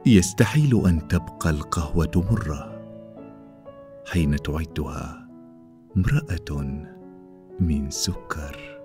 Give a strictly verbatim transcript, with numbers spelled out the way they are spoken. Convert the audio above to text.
يستحيل أن تبقى القهوة مرة حين تعدها امرأة من سكر.